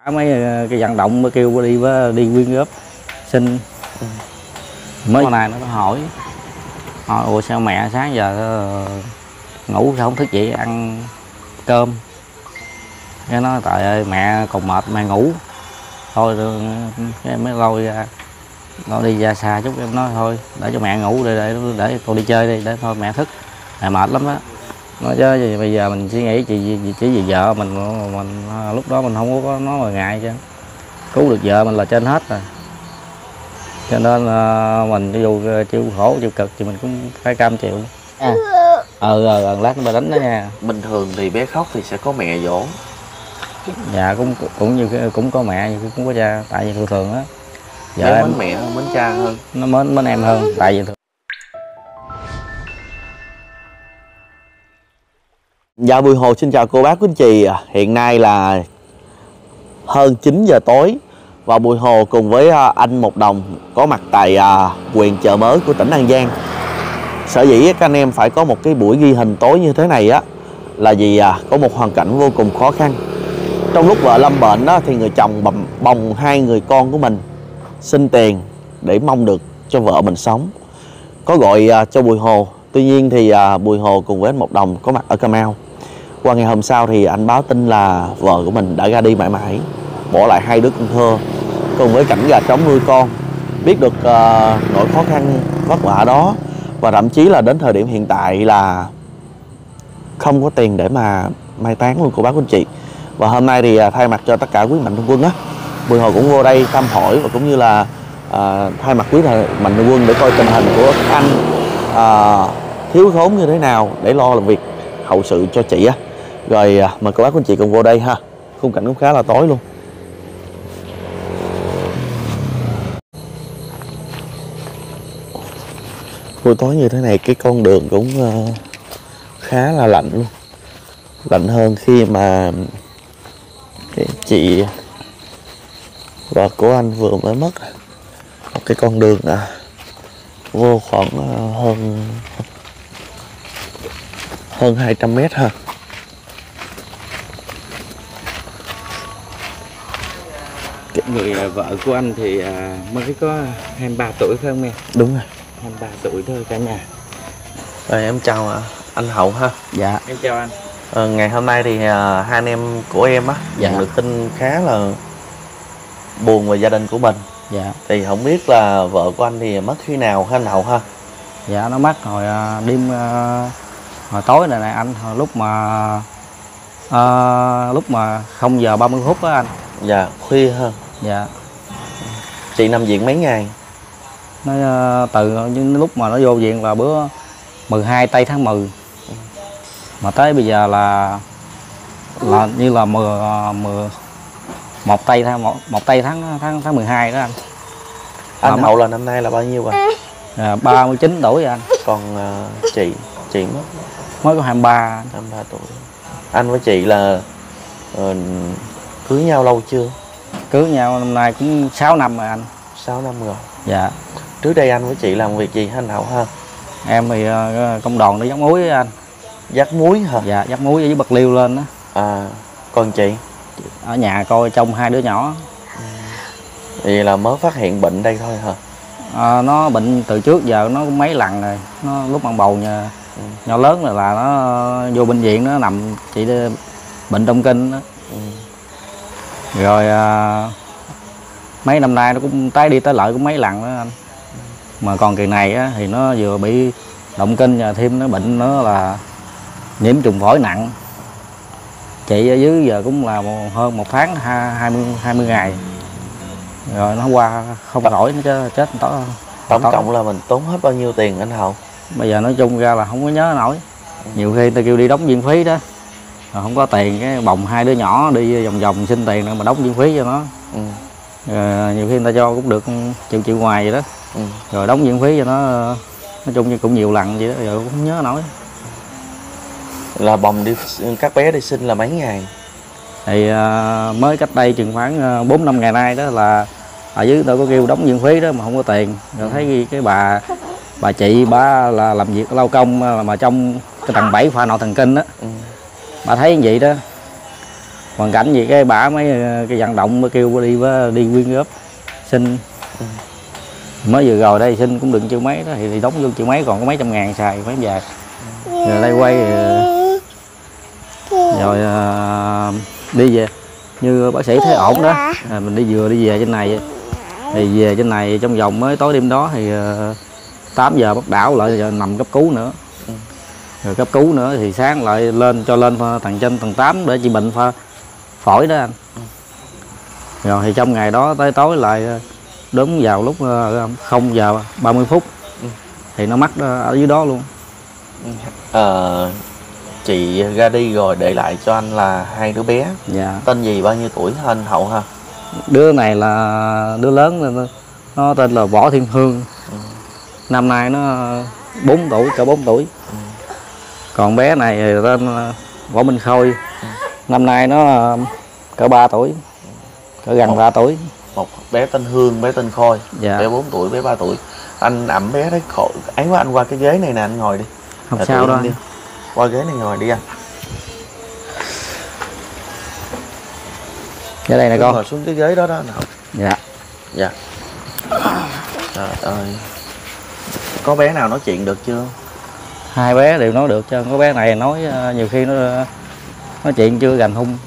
mấy cái vận động mới kêu đi quyên góp xin. Mới con này nó hỏi ủa sao mẹ sáng giờ ngủ sao không thức dậy ăn cơm. Cái nói trời ơi mẹ còn mệt mẹ ngủ thôi. Cái mới lôi ra nó đi ra xa chút, em nói thôi để cho mẹ ngủ để con đi chơi đi, để thôi mẹ thức mẹ mệt lắm á. Nói chứ bây giờ mình suy nghĩ chỉ vì vợ mình lúc đó mình không có nói mà ngại chứ, cứu được vợ mình là trên hết rồi. Cho nên mình dù chịu khổ chịu cực thì mình cũng phải cam chịu. Lát nó đánh đó nha. Bình thường thì bé khóc thì sẽ có mẹ dỗ. Dạ cũng có mẹ nhưng cũng có cha, tại vì thường á vợ em mến mẹ hơn mến cha hơn, nó mến em hơn, tại vì thường. Dạ Bùi Hồ xin chào cô bác quý anh chị. Hiện nay là hơn 9 giờ tối và Bùi Hồ cùng với anh Một Đồng có mặt tại huyện Chợ Mới của tỉnh An Giang. Sở dĩ các anh em phải có một cái buổi ghi hình tối như thế này á là vì có một hoàn cảnh vô cùng khó khăn. Trong lúc vợ lâm bệnh đó thì người chồng bồng hai người con của mình xin tiền để mong được cho vợ mình sống. Có gọi cho Bùi Hồ, tuy nhiên thì Bùi Hồ cùng với anh Một Đồng có mặt ở Cà Mau. Qua ngày hôm sau thì anh báo tin là vợ của mình đã ra đi mãi mãi, bỏ lại hai đứa con thơ cùng với cảnh gà trống nuôi con. Biết được nỗi khó khăn vất vả đó và thậm chí là đến thời điểm hiện tại là không có tiền để mà mai táng luôn cô bác quý anh chị. Và hôm nay thì thay mặt cho tất cả quý mạnh thường quân á, Bùi Hồ cũng vô đây thăm hỏi và cũng như là thay mặt quý mạnh thường quân để coi tình hình của anh thiếu thốn như thế nào để lo làm việc hậu sự cho chị á. Rồi mời cô bác quý anh chị cùng vô đây ha. Khung cảnh cũng khá là tối luôn. Buổi tối như thế này cái con đường cũng khá là lạnh luôn. Lạnh hơn khi mà cái chị và của anh vừa mới mất. Một cái con đường vô khoảng hơn 200 mét ha. Người vợ của anh thì mới có 23 tuổi phải không em? Đúng rồi, 23 tuổi thôi cả nhà. Rồi em chào anh Hậu ha. Dạ em chào anh. Ngày hôm nay thì hai anh em của em á nhận được tin khá là buồn về gia đình của mình. Dạ. Thì không biết là vợ của anh thì mất khi nào hả anh Hậu ha? Dạ nó mất hồi đêm hồi tối này anh, hồi lúc mà 0 giờ 30 phút đó anh. Dạ khuya ha. Dạ. Chị nằm viện mấy ngày? Nó từ những lúc mà nó vô viện là bữa 12 tây tháng 10 mà tới bây giờ là như là 1 tây tháng 12 đó anh. Anh Hậu là năm nay là bao nhiêu rồi? 39 tuổi rồi anh. Còn chị mất mới có 23 tuổi. Anh với chị là cưới nhau lâu chưa? Cưới nhau năm nay cũng 6 năm rồi anh. 6 năm rồi. Dạ. Trước đây anh với chị làm việc gì hả anh Hậu ha? Em thì công đoàn để dắt muối với anh. Dắt muối hả? Dạ dắt muối với bạc liêu lên đó. Còn chị? Ở nhà coi trông hai đứa nhỏ. Vậy là mới phát hiện bệnh đây thôi hả? Nó bệnh từ trước giờ nó cũng mấy lần rồi. Nó lúc mang bầu nhỏ lớn rồi là nó vô bệnh viện, nó nằm chị bệnh động kinh đó. Rồi mấy năm nay nó cũng tái đi tái lại cũng mấy lần đó anh. Mà còn kỳ này á, thì nó vừa bị động kinh và thêm nó bệnh nữa là nhiễm trùng phổi nặng. Chị ở dưới giờ cũng là hơn 1 tháng 20 ngày. Rồi nó qua không nổi nó chết tổng cộng là mình tốn hết bao nhiêu tiền anh Hậu? Bây giờ nói chung ra là không có nhớ nổi. Nhiều khi ta kêu đi đóng viện phí đó, rồi không có tiền cái bồng hai đứa nhỏ đi vòng vòng xin tiền để mà đóng viện phí cho nó. Rồi nhiều khi người ta cho cũng được triệu ngoài vậy đó. Rồi đóng viện phí cho nó, nói chung như cũng nhiều lần vậy đó, rồi cũng không nhớ nổi. Là bồng đi các bé đi sinh là mấy ngày? Thì mới cách đây chừng khoảng 4-5 ngày nay đó là ở dưới tôi có kêu đóng viện phí đó mà không có tiền. Rồi thấy cái bà chị bà là làm việc lao công mà trong cái tầng 7 khoa nội thần kinh đó. Bà thấy như vậy đó hoàn cảnh gì cái bả mấy cái vận động mới kêu đi quyên góp xin. Mới vừa rồi đây xin cũng đừng triệu mấy đó thì đóng vô triệu mấy, còn có mấy trăm ngàn xài mấy về. Rồi đây quay rồi đi về như bác sĩ thấy ổn đó, mình đi về trên này thì về trên này trong vòng mới tối đêm đó thì 8 giờ bắt đảo lại rồi nằm cấp cứu nữa. Rồi cấp cứu nữa thì sáng lại lên tầng trên tầng 8 để trị bệnh phổi đó anh. Rồi thì trong ngày đó tới tối lại đúng vào lúc 0 giờ 30 phút thì nó mắc ở dưới đó luôn. Chị ra đi rồi để lại cho anh là 2 đứa bé. Dạ. Tên gì, bao nhiêu tuổi anh Hậu ha? Đứa này là đứa lớn, nó tên là Võ Thiên Hương. Năm nay nó 4 tuổi, cỡ 4 tuổi. Còn bé này tên Võ Minh Khôi. Năm nay nó cỡ 3 tuổi, cỡ gần 3 tuổi. Một bé tên Hương, bé tên Khôi. Dạ. Bé 4 tuổi, bé 3 tuổi. Anh ẵm bé đấy khổ ấy quá, anh qua cái ghế này nè, anh ngồi đi. Không sao đâu. Qua ghế này ngồi đi anh. Ở đây nè con. Ngồi xuống cái ghế đó đó nào. Dạ. Dạ. Trời ơi. Có bé nào nói chuyện được chưa? 2 bé đều nói được chứ. Có bé này nói nhiều khi nó nói chuyện chưa gành hung.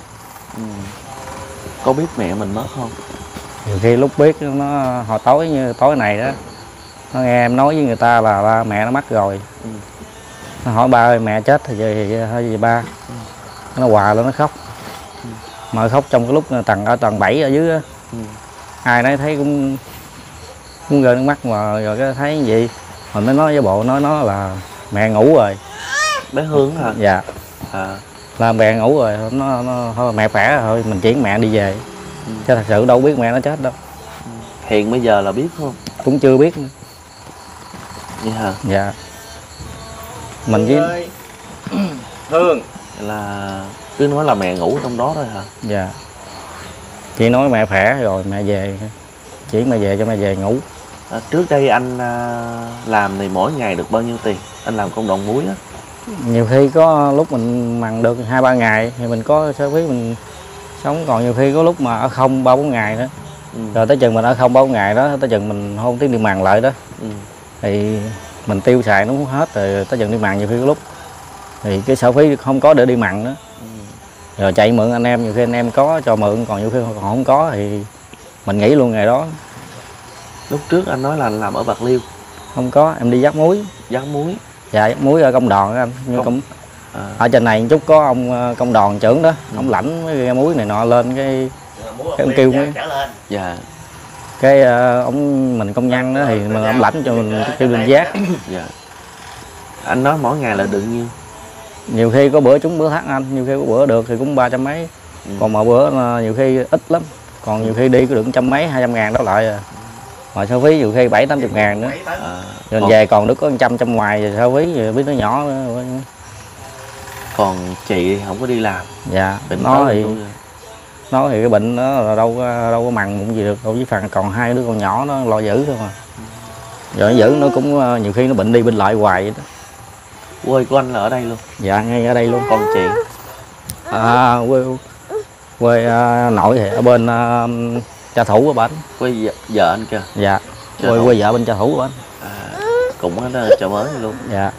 Có biết mẹ mình mất không? Nhiều khi lúc biết nó hồi tối như tối này đó, nó nghe em nói với người ta là ba mẹ nó mất rồi. Nó hỏi ba ơi mẹ chết thì gì ba. Nó hòa lên nó khóc. Mà khóc trong cái lúc ở tầng 7 ở dưới á. Ai nấy thấy cũng rơi nước mắt mà rồi cái thấy cái gì mình mới nói với bộ nó là mẹ ngủ rồi. Bé Hương hả? Dạ. Là mẹ ngủ rồi, nó thôi mẹ khỏe rồi thôi mình chuyển mẹ đi về. Chứ thật sự đâu biết mẹ nó chết đâu. Hiện bây giờ là biết không? Cũng chưa biết nữa. Vậy hả? Dạ. Mình chỉ Hương là cứ nói là mẹ ngủ trong đó thôi hả? Dạ. Chị nói mẹ khỏe rồi mẹ về, chuyển mẹ về cho mẹ về ngủ. Trước đây anh làm thì mỗi ngày được bao nhiêu tiền? Anh làm công đoạn muối á. Nhiều khi có lúc mình mặn được 2-3 ngày thì mình có sở phí mình sống, còn nhiều khi có lúc mà ở không 3-4 ngày nữa. Rồi tới chừng mình ở không 3-4 ngày đó, tới chừng mình không tiếng đi mặn lại đó. Thì mình tiêu xài nó cũng hết rồi, tới chừng đi mặn nhiều khi có lúc thì cái sở phí không có để đi mặn nữa. Rồi chạy mượn anh em, nhiều khi anh em có cho mượn, còn nhiều khi còn không có thì mình nghỉ luôn ngày đó. Lúc trước anh nói là anh làm ở Bạc Liêu. Không có, em đi vác muối. Vác muối? Dạ, vác muối ở công đoàn anh. Nhưng ở trên này chút có ông công đoàn trưởng đó, ông lãnh mấy cái muối này nọ lên cái ông kêu mới. Dạ. Cái ông mình công nhân đó thì mình ông lãnh cho mình kêu lên vác. Dạ. Anh nói mỗi ngày là được nhiêu? Nhiều khi có bữa trúng bữa thắt anh, nhiều khi có bữa được thì cũng 300 mấy. Còn mà bữa nhiều khi ít lắm. Còn nhiều khi đi có được 100 mấy 200 ngàn đó lại. Mà sở phí nhiều khi 70-80 ngàn nữa. Rồi về còn được có 100 trong ngoài rồi sở phí rồi biết nó nhỏ nữa. Còn chị không có đi làm. Dạ. Nó thì cái bệnh đó là đâu có mặn bụng gì được đâu, với phần còn 2 đứa con nhỏ nó lo giữ thôi mà. Rồi nó giữ nó cũng nhiều khi nó bệnh đi bệnh lại hoài vậy đó. Quê của anh là ở đây luôn? Dạ, ngay ở đây luôn. Còn chị? Quê nội thì ở bên Trà Thủ ở bển. Quê vợ anh kìa? Dạ. Quê vợ bên Trà Thủ ở bển. Cũng ở chợ mới luôn? Dạ.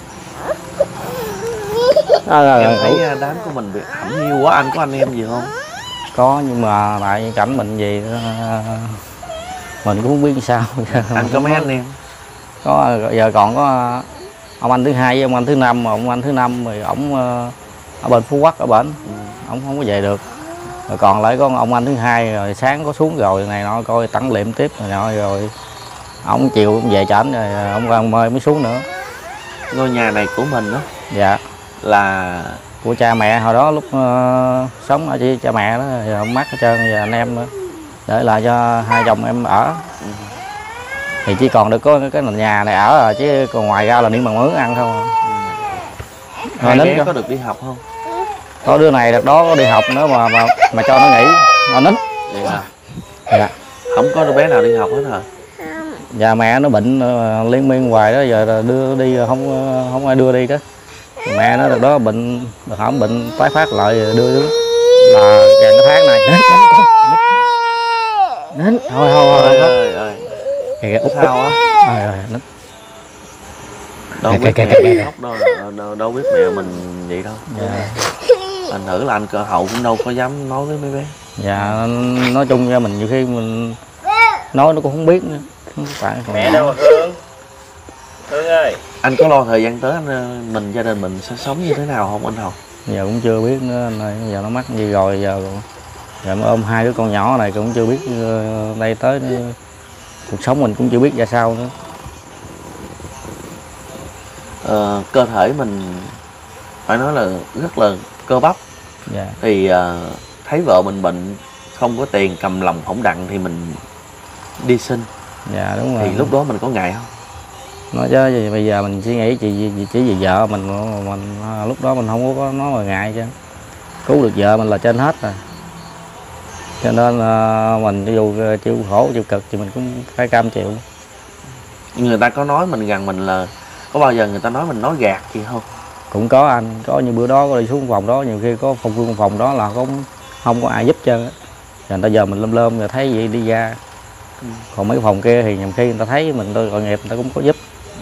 Em thấy đám của mình bị hẩm hiu quá. Anh có anh em gì không? Có, nhưng mà lại cảnh mình gì mình cũng không biết sao. Anh có mấy anh em? Có, giờ còn có ông anh thứ 2 với ông anh thứ 5, mà ông anh thứ 5 thì ổng ở bên Phú Quốc ở bển. Ổng không có về được. Rồi còn lại có ông anh thứ 2 rồi sáng có xuống rồi này nọ coi tặng liệm tiếp rồi nọ, rồi ổng chiều ông về cho ảnh rồi ông mời mới xuống nữa. Ngôi nhà này của mình đó? Dạ. Là của cha mẹ hồi đó lúc sống ở cha mẹ đó, giờ ông mắc hết trơn, giờ anh em nữa để lại cho hai chồng em ở. Thì chỉ còn được có cái nhà này ở rồi, chứ còn ngoài ra là đi bằng mướn ăn không. Hai bé có được đi học không? Có đứa này đợt đó có đi học nữa mà cho nó nghỉ, nó nín. Vậy hả? Dạ. Không có đứa bé nào đi học hết hả? Dạ, mẹ nó bệnh liên miên hoài đó, giờ đưa đi không ai đưa đi đó. Mẹ nó đợt đó bệnh, hỏng bệnh tái phát lại đưa xuống. là gần cái tháng này nín thôi ơi ơi ơi kìa út sao á? nín Đâu biết mẹ khóc đâu biết mẹ mình vậy đâu. dạ. Thành thử là anh cỡ hậu cũng đâu có dám nói với mấy bé. Dạ nói chung ra mình nhiều khi mình nói nó cũng không biết nữa, không phải Mẹ đâu mà Hương? Hương ơi, Anh có lo thời gian tới gia đình mình sẽ sống như thế nào không anh Hậu? giờ cũng chưa biết nữa anh ơi, giờ nó mắc gì rồi giờ mới ôm hai đứa con nhỏ này cũng chưa biết đây tới cuộc sống mình cũng chưa biết ra sao nữa. Cơ thể mình phải nói là rất là cơ bắp. Dạ. Thì thấy vợ mình bệnh không có tiền cầm lòng không đặng thì mình đi sinh. Dạ đúng rồi. Thì lúc đó mình có ngại không? Nói chứ gì bây giờ mình suy nghĩ chỉ vì vợ mình lúc đó mình không có nói mà ngại chứ, cứu được vợ mình là trên hết rồi, cho nên mình cho dù chịu khổ chịu cực thì mình cũng phải cam chịu. Người ta có nói mình gần mình là có bao giờ người ta nói mình nói gạt gì không? Cũng có anh, có như bữa đó có đi xuống phòng đó nhiều khi có phương phòng đó là không có ai giúp trơn á, rồi ta giờ mình lơm rồi thấy vậy đi ra. Còn mấy phòng kia thì nhầm khi người ta thấy mình tội nghiệp người ta cũng có giúp.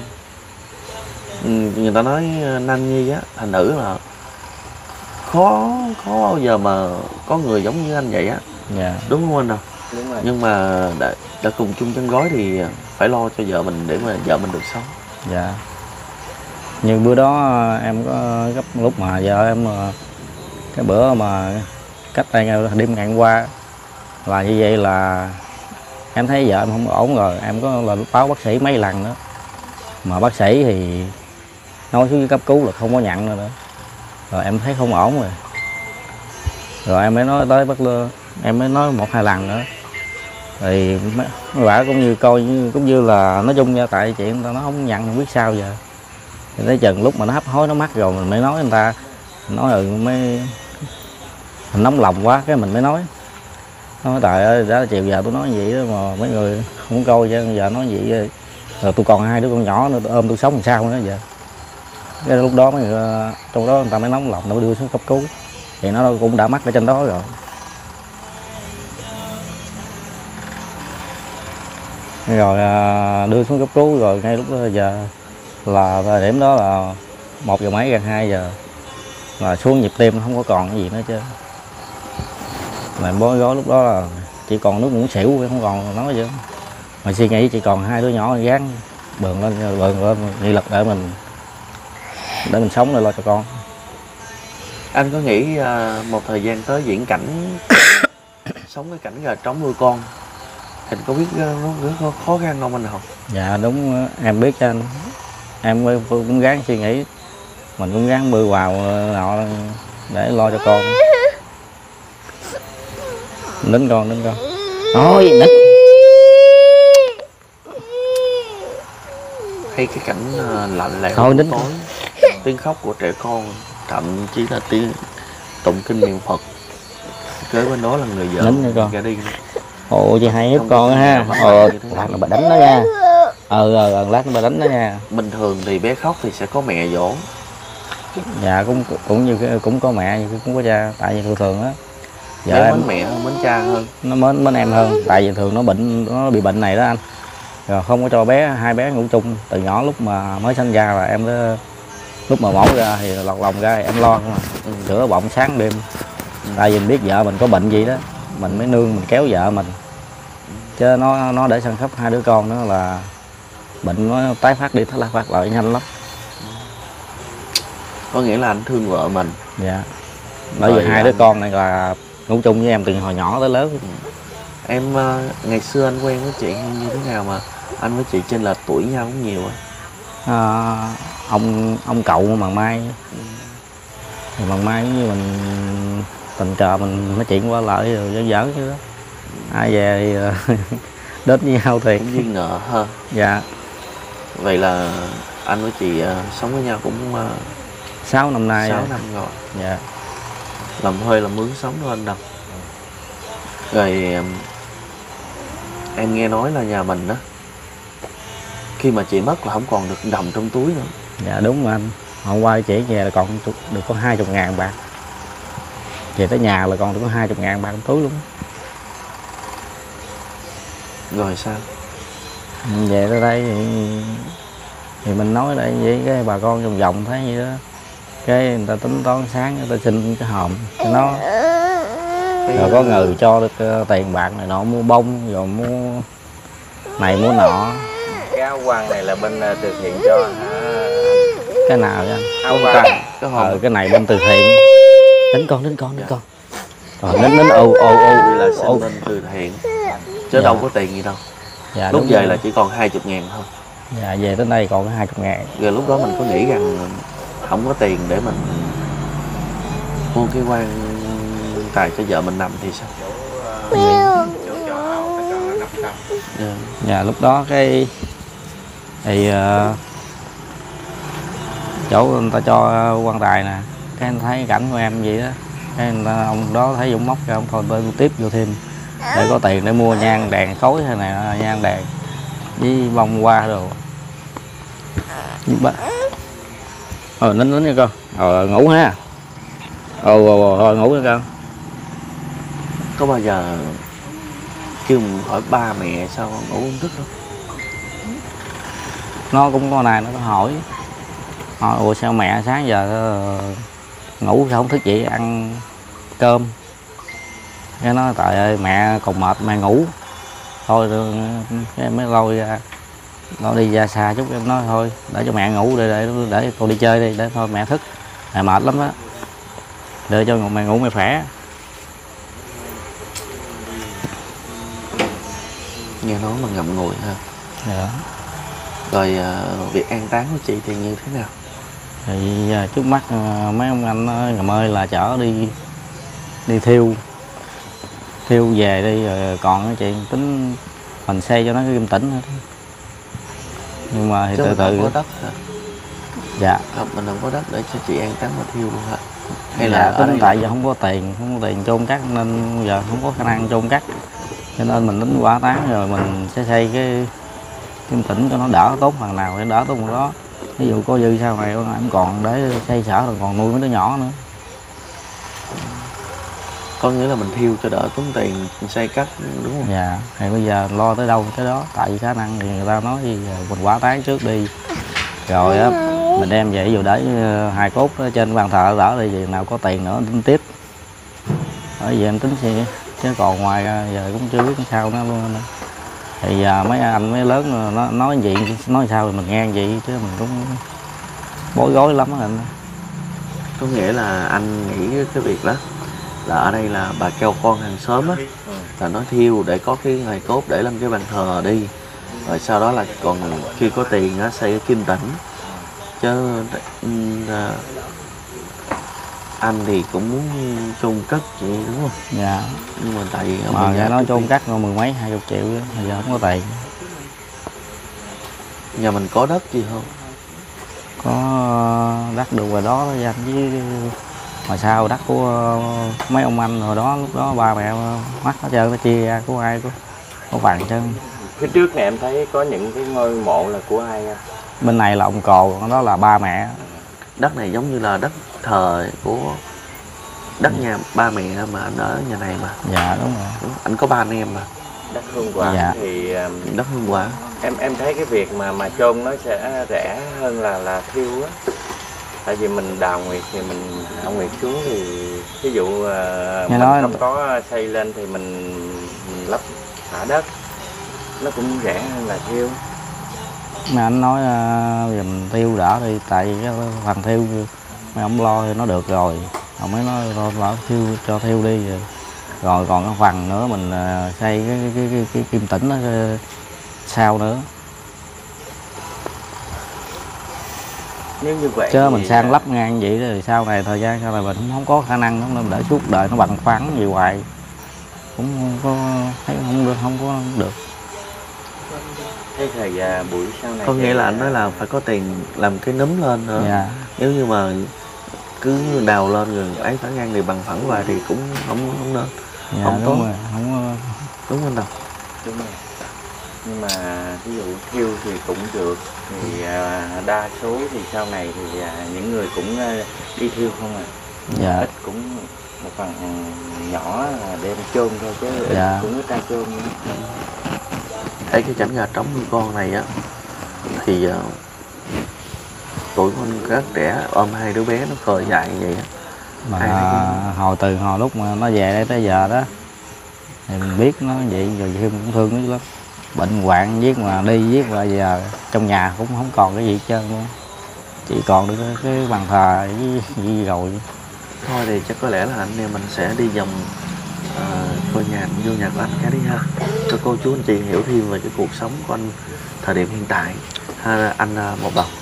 Người ta nói nam nhi á, thành nữ là khó bao giờ mà có người giống như anh vậy á. Dạ. Đúng không anh nào? đúng rồi. Nhưng mà đã cùng chung chân gói thì phải lo cho vợ mình để mà vợ mình được sống. Dạ. Như bữa đó em có gấp lúc mà vợ em cái bữa mà cách đây đêm ngày hôm qua là như vậy là em thấy vợ em không ổn rồi, em có là báo bác sĩ mấy lần nữa mà bác sĩ thì nói xuống cấp cứu là không có nhận nữa, rồi em thấy không ổn rồi em mới nói tới bác Lương, em mới nói 1-2 lần nữa thì mấy bà cũng như coi cũng như là nói chung ra tại chuyện người ta nó không nhận không biết sao giờ. Thì tới chừng lúc mà nó hấp hối nó mắc rồi mình mới nói người ta, nói mới mình nóng lòng quá cái mình mới nói trời ơi đã chiều giờ tôi nói vậy đó mà mấy người không coi chứ giờ nói vậy rồi tôi còn 2 đứa con nhỏ nữa tôi ôm tôi sống làm sao nữa giờ. Cái lúc đó mấy người trong đó người ta mới nóng lòng nó đưa xuống cấp cứu thì nó cũng đã mắc ở trên đó rồi. Rồi đưa xuống cấp cứu rồi ngay lúc đó giờ là thời điểm đó là 1 giờ mấy gần 2 giờ là xuống nhịp tim không có còn cái gì nữa chứ. Mà bó gói lúc đó là chỉ còn nước muốn xỉu không còn nói chứ. Mà suy nghĩ chỉ còn 2 đứa nhỏ gán bường lên nghị lực để mình sống để lo cho con. Anh có nghĩ một thời gian tới diễn cảnh sống cái cảnh gà trống nuôi con anh có biết nó rất khó khăn không anh Hồng? Dạ đúng, em biết cho anh, em cũng gắng suy nghĩ, mình cũng gắng bơi vào nọ để lo cho con. Nín con thôi nín. Hay cái cảnh lạnh lẽo Thôi, nín. tối, tiếng khóc của trẻ con, thậm chí là tiếng tụng kinh niệm Phật, kế bên đó là người vợ Nín con. ra đi. Ồ chị hay giúp con ha. Lát nó bà đánh nó nha. Lát nó bà đánh nó nha. Bình thường thì bé khóc thì sẽ có mẹ dỗ. Dạ cũng như cũng có mẹ như cũng có cha, tại vì thường á Bé mến mẹ hơn mến cha hơn. nó mến em hơn, tại vì thường nó bị bệnh này đó anh, rồi không có cho hai bé ngủ chung từ nhỏ. Lúc mà mới sinh ra là em đó, lúc mà mổ ra thì lọt lòng ra thì em lo mà sữa bọng sáng đêm, tại vì mình biết vợ mình có bệnh gì đó mình mới nương mình kéo vợ mình, chứ nó để săn khắp 2 đứa con nữa là bệnh nó tái phát đi tái phát lại nhanh lắm. Có nghĩa là anh thương vợ mình. Dạ, bởi vì 2 đứa con này là ngủ chung với em từ hồi nhỏ tới lớn. Em ngày xưa anh quen với chị như thế nào mà anh với chị chênh lệch tuổi nhau cũng nhiều á? Ông cậu bằng Mai thì bằng Mai như mình tình cờ mình nói chuyện qua lại rồi giỡn chứ đó, ai về thì đến với nhau thì cũng nghi ngờ ha. Dạ. Vậy là anh với chị sống với nhau cũng 6 năm nay 6 năm rồi. Dạ. Làm thuê làm mướn sống thôi anh đâu. Rồi em nghe nói là nhà mình đó khi mà chị mất là không còn được đồng trong túi nữa. Dạ đúng anh, hôm qua chị về là còn được có 20.000 bạc. về tới nhà là còn được có 20.000 ba trong túi luôn. Rồi sao? Về tới đây thì mình nói đây với cái bà con vòng vòng thấy vậy đó, cái người ta tính toán sáng người ta xin cái hòm cho nó, rồi có người cho được tiền bạc này nọ, mua bông rồi mua này mua nọ. Cái áo quàng này là bên từ thiện cho hả? Cái nào vậy anh? Áo quàng. Cái này bên từ thiện. Đến con rồi nín ô Vậy là xin bên từ thiện chứ Dạ. đâu có tiền gì đâu. Dạ, Lúc đúng về rồi. là chỉ còn 20.000 thôi. Dạ, về tới đây còn có 20.000. Rồi lúc đó mình có nghĩ rằng không có tiền để mình mua cái quan tài cho vợ mình nằm thì sao? Dạ. Dạ, lúc đó cái thì chỗ người ta cho quan tài nè, cái anh thấy cảnh của em vậy đó, cái người ta, ông đó thấy Dũng móc ra, ông thôi tôi tiếp vô thêm để có tiền để mua nhang đèn khối hay này, nhang đèn với bông hoa rồi. Nín nha con. Rồi ngủ ha. Rồi ngủ nha con. Có bao giờ kêu mình hỏi ba mẹ sao ngủ không thức đâu? Nó cũng con này nó hỏi ủa sao mẹ sáng giờ ngủ sao không thức dậy ăn cơm. Cái nói trời ơi mẹ còn mệt mẹ ngủ thôi, cái mới lôi ra, nó đi ra xa chút, em nói thôi để cho mẹ ngủ để con đi chơi đi, để thôi mẹ thức, mẹ mệt lắm á, để cho mẹ ngủ mẹ khỏe. Nghe nói mà ngậm ngùi ha. Dạ. Rồi việc an táng của chị thì như thế nào? Thì trước mắt mấy ông anh ngầm ơi là chở đi thiêu về đi, rồi còn cái chuyện tính mình xây cho nó cái kim tĩnh nữa. Nhưng mà thì Chứ từ mình từ. không có đất hả? Dạ. Không, mình không có đất để cho chị an táng mà thiêu luôn hả? Hay Dạ, là ở tính đây tại giờ không có tiền chôn cất nên giờ không có khả năng chôn cất, cho nên mình tính hỏa táng rồi mình sẽ xây cái kim tĩnh cho nó đỡ tốn phần nào để đỡ tốn phần đó. Ví dụ có dư sau này em còn để xây sở rồi còn nuôi mấy đứa nhỏ nữa. có nghĩa là mình thiêu cho đỡ tốn tiền mình xây cất đúng không? Dạ, thì bây giờ lo tới đâu tới đó, tại vì khả năng thì người ta nói gì mình hỏa táng trước đi, rồi á mình đem về dù để hài cốt ở trên bàn thờ đỡ đi, gì nào có tiền nữa tính tiếp. Bởi vì em tính gì chứ còn ngoài ra giờ cũng chưa biết sao nữa luôn. Thì giờ mấy anh mấy lớn nó nói gì nói sao thì mình nghe vậy chứ mình cũng bối rối lắm á anh. Có nghĩa là anh nghĩ cái việc đó là ở đây là bà kêu con hàng xóm á là nó thiêu để có cái hài cốt để làm cái bàn thờ đi, rồi sau đó là còn khi có tiền á xây cái kim tĩnh. Chứ anh thì cũng muốn chôn cất chị đúng không? Dạ. Nhưng mà tại vì Mà nghe nói chôn cất mười mấy 20 triệu bây giờ không có tiền. nhà mình có đất gì không? Có đất được rồi đó danh với ngoài sau đất của mấy ông anh hồi đó, lúc đó ba mẹ mắt hết trơn, nó chia ra của ai có vàng chân. Phía trước này em thấy có những cái ngôi mộ là của ai anh? Bên này là ông cồ, đó là ba mẹ. Đất này giống như là đất thờ của đất nhà ba mẹ mà anh ở nhà này mà. Dạ đúng rồi. Đúng, anh có ba anh em mà. Đất hương quả. Dạ. Thì Đất hương quả. em thấy cái việc mà chôn nó sẽ rẻ hơn là thiêu á. Tại vì mình đào nguyệt thì mình đào nguyệt xuống thì ví dụ mình nói không có xây lên thì mình lấp thả đất nó cũng rẻ hơn là thiêu. Mà anh nói giờ mình thiêu đỡ đi, tại vì cái phần thiêu mấy ông lo thì nó được rồi, ông mới nói lo thiêu cho thiêu đi rồi còn cái phần nữa mình xây cái kim tĩnh đó sau nữa. Nếu như vậy Chứ thì mình sang lắp ngang vậy thì sau này thời gian sau này mình cũng không có khả năng nó để suốt đời nó bằng phẳng gì hoài cũng không có thấy không có được. cái thời buổi sau này Có nghĩa thì, là anh nói là phải có tiền làm cái núm lên nữa. Dạ. Nếu như mà cứ đào lên rồi ấy phản ngang thì bằng phẳng hoài thì cũng không nên. Dạ, không tốt. đúng rồi, không có. Đúng không đâu? đúng rồi. Nhưng mà ví dụ thiêu thì cũng được, thì đa số thì sau này thì những người cũng đi thiêu không à. Dạ. Ít cũng một phần nhỏ là đem chôn thôi chứ Dạ. cũng có tra chôn nữa. Thấy cái cảnh gà trống nuôi con này á thì tuổi con rất trẻ, ôm hai đứa bé nó khờ dại như vậy á. Mà Ai hồi lúc mà nó về đây tới giờ đó thì mình biết nó vậy rồi khi mình cũng thương nó dữ lắm, bệnh hoạn viết mà đi viết mà giờ trong nhà cũng không còn cái gì hết trơn luôn, chỉ còn được cái bàn thờ với gì rồi. Thôi thì chắc có lẽ là anh em mình sẽ đi vòng vô nhà của anh cái đi ha, cho cô chú anh chị hiểu thêm về cái cuộc sống của anh thời điểm hiện tại ha anh Một Đồng.